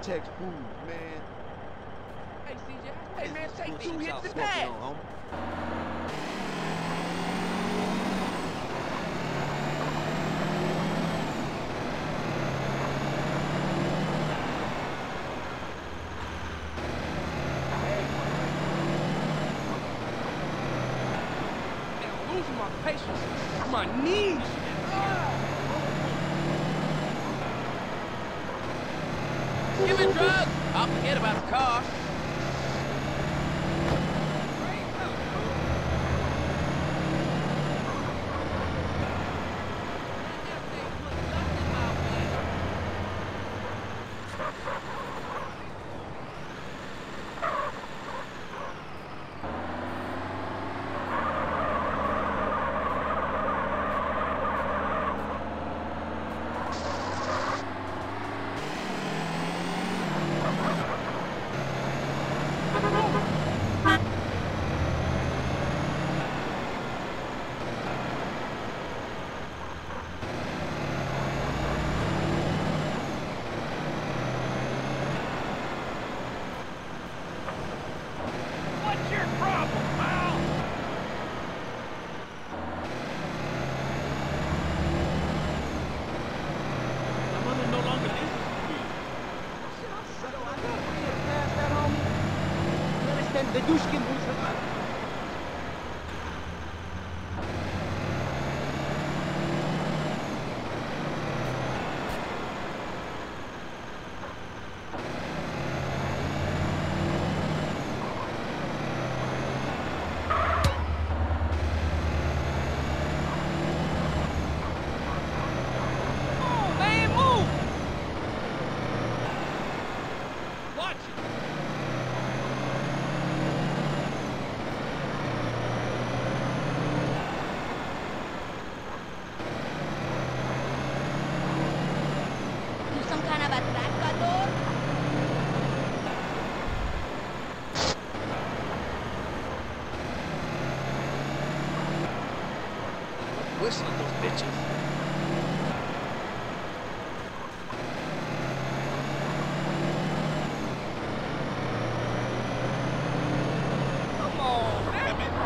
text food, man. Hey, CJ. Hey, man, take 2 hits and Smoking pass. on, homie. I'm losing my patience. My knees. Give me drugs. I'll forget about the car. What's your problem, pal? My mother no longer lives with me. The douche Oh, man, move. Watch it. You some kind of atracador? Whistling those bitches. Come on, damn it.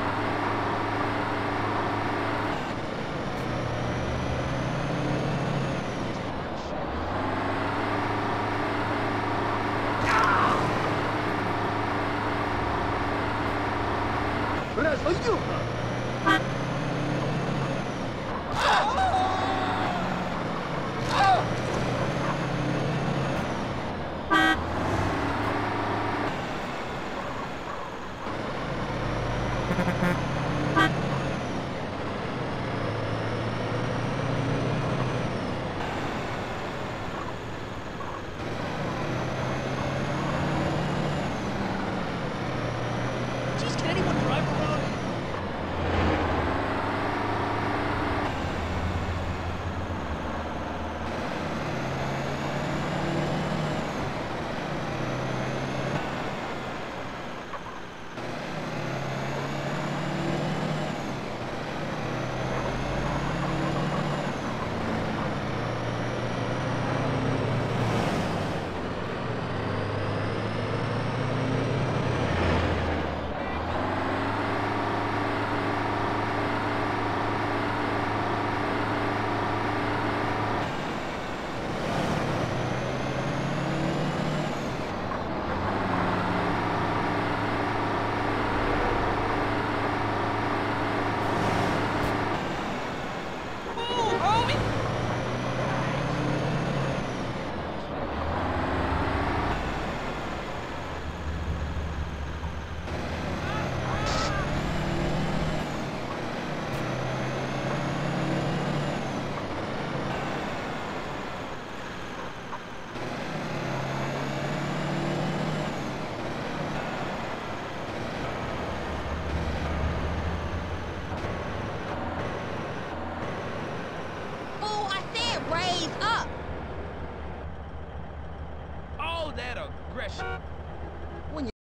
Jeez, can anyone drive around? Raise up! All that aggression.